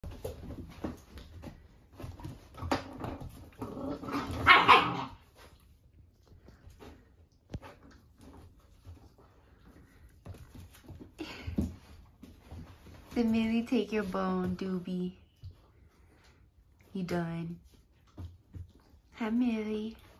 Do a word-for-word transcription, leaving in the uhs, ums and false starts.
Did Millie take your bone, Doobie? You done? Hi, Millie.